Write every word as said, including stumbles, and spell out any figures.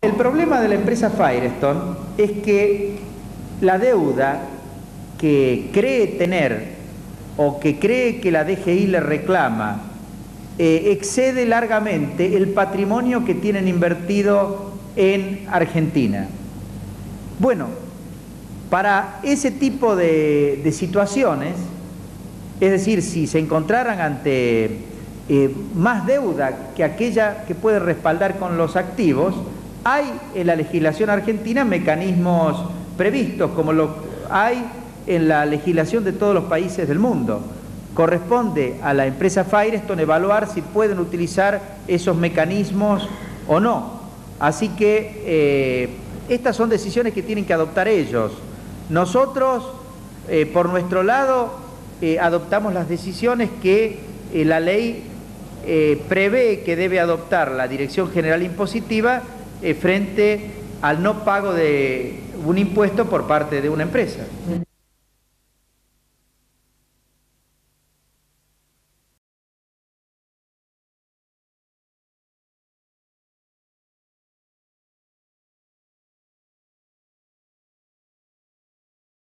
El problema de la empresa Firestone es que la deuda que cree tener o que cree que la D G I le reclama eh, excede largamente el patrimonio que tienen invertido en Argentina. Bueno, para ese tipo de, de situaciones, es decir, si se encontraran ante eh, más deuda que aquella que puede respaldar con los activos, hay en la legislación argentina mecanismos previstos, como lo hay en la legislación de todos los países del mundo. Corresponde a la empresa Firestone evaluar si pueden utilizar esos mecanismos o no. Así que eh, estas son decisiones que tienen que adoptar ellos. Nosotros, eh, por nuestro lado, eh, adoptamos las decisiones que eh, la ley eh, prevé que debe adoptar la Dirección General Impositiva eh, frente al no pago de un impuesto por parte de una empresa.